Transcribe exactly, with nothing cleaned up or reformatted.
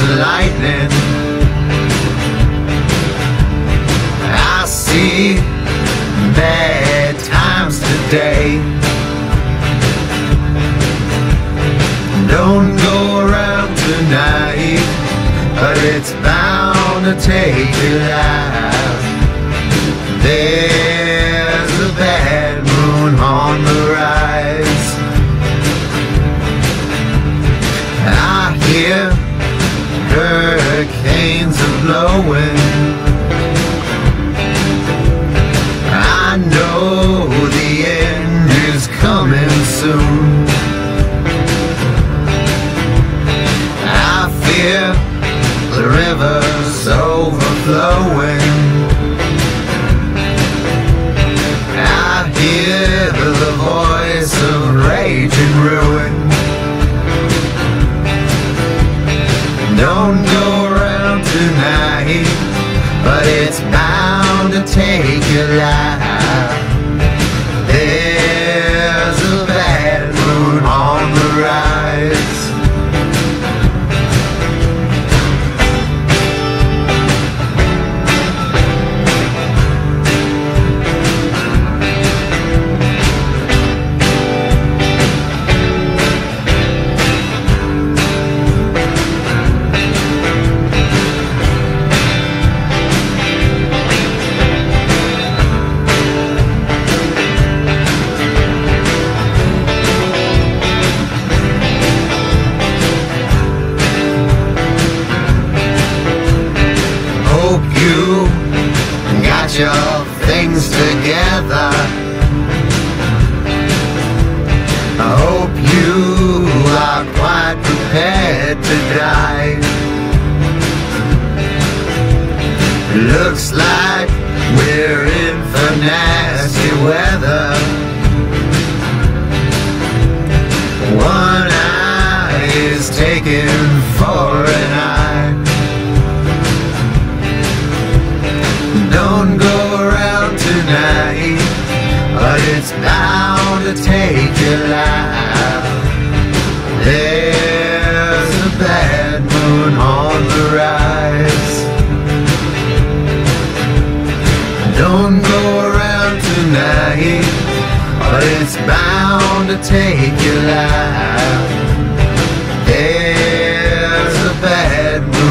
lightning. I see bad times today. Don't go around tonight, but it's bound to take your life. There's a bad moon on the rise. I hear hurricanes are blowing. I know the end is coming soon. I fear the river's overflowing. I hear the voice of rage and ruin. Don't go around tonight, but it's bound to take your life. There's a bad moon on the rise. You got your things together. I hope you are quite prepared to die. Looks like we're in for nasty weather. One eye is taken for an eye. Don't go around tonight, but it's bound to take your life. There's a bad moon on the rise. Don't go around tonight, but it's bound to take your life. There's a bad moon